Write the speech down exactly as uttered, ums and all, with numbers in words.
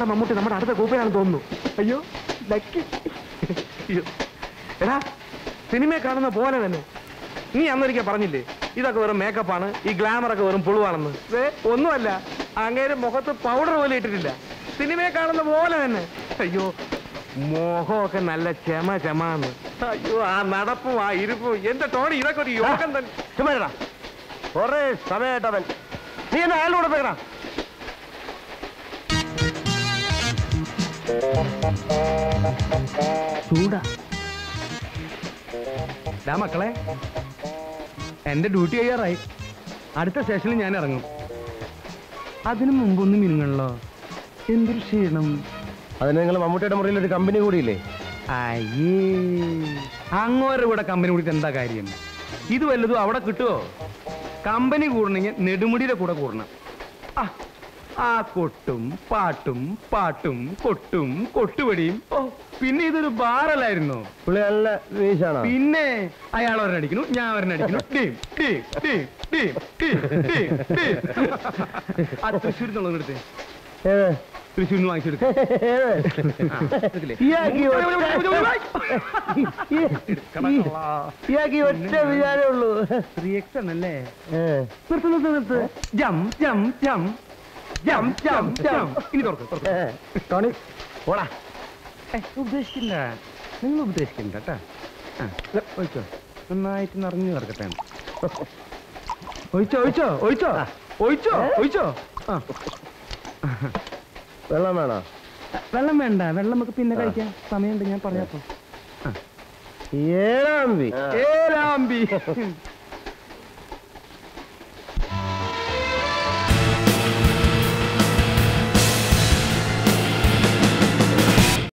നമ്മുടെ മമ്മൂട്ടി നമ്മുടെ അടുത്ത കൂപ്പയാണെന്ന് തോന്നുന്നു. അയ്യോ ലക്കി. എടാ സിനിമയെ കാണുന്ന പോലെ തന്നെ നീ അന്നൊരിക്കൽ പറഞ്ഞില്ലേ ഇതൊക്കെ വെറും മേക്കപ്പാണ്, ഈ ഗ്ലാമറൊക്കെ വെറും പുളുവാണെന്ന്. ഒന്നുമല്ല, അങ്ങേര് മുഖത്ത് പൗഡർ പോലെ ഇട്ടിട്ടില്ല, സിനിമയെ കാണുന്ന പോലെ തന്നെ. അയ്യോ മോഹമൊക്കെ നല്ല ചെമ ചെമാന്ന്. അയ്യോ ആ നടപ്പും ആ ഇരിപ്പും എന്റെ ടോണി ഇതൊക്കെ ഒരു യോഗം തന്നെ. ചുമ്മാ കൊറേ സമയമായിട്ടവൻ. നീ എന്നെ അയാളോട് പോയിടാ. ചൂടാ മക്കളെ, എന്റെ ഡ്യൂട്ടി കഴിയാറായി. അടുത്ത സ്റ്റേഷനിൽ ഞാൻ ഇറങ്ങും. അതിനു മുമ്പൊന്നും മിനുങ്ങണല്ലോ. എന്തൊരു ക്ഷീണം. അതിന് നിങ്ങൾ മമ്മൂട്ടിയുടെ മുറിയിൽ ഒരു കമ്പനി കൂടിയില്ലേ? അയ്യേ, അങ്ങോരുടെ കൂടെ കമ്പനി കൂടിയിട്ട് എന്താ കാര്യം? ഇത് വല്ലതും അവിടെ കിട്ടുമോ? കമ്പനി കൂടണമെങ്കിൽ നെടുമുടിയുടെ കൂടെ കൂടണം. ആ കൊട്ടും പാട്ടും പാട്ടും കൊട്ടും കൊട്ടുപടിയും. ഓ പിന്നെ ഇതൊരു ബാറല്ലായിരുന്നു. പിന്നെ അയാൾ ഒരെണ്ണടിക്കുന്നു, ഞാൻ ഒരെണ്ണടിക്കുന്നു. ആ തൃശ്ശൂരിൽ നിന്നുള്ളത് എടുത്തേ. തൃശ്ശൂരിൽ നിന്ന് വാങ്ങിച്ചെടുക്കും. ഒറ്റ വിചാരേ ഉള്ളൂ. റിയക്ഷനല്ലേ? നിർത്ത് നിർത്ത് നിർത്ത്. ജം ജം ജം ജം ജം ജം. ഇനി തുറക്കും. ഓടാ. ഉപദേശിക്കണ്ട, നിങ്ങൾ ഉപദേശിക്കണ്ട കേട്ടാ. ഒഴിച്ചോ, നന്നായിട്ട് നിറഞ്ഞു കിടക്കട്ടെ. ഒഴിച്ചോ ഒഴിച്ചോ ഒഴിച്ചോ ഒഴിച്ചോ ഒഴിച്ചോ. ആ വെള്ളം വേണോ? വെള്ളം വേണ്ട, വെള്ളം നമുക്ക് പിന്നെ കഴിക്കാം. സമയമുണ്ട്, ഞാൻ പറയാപ്പോ. ഏഴാമ്പി ഏഴാമ്പി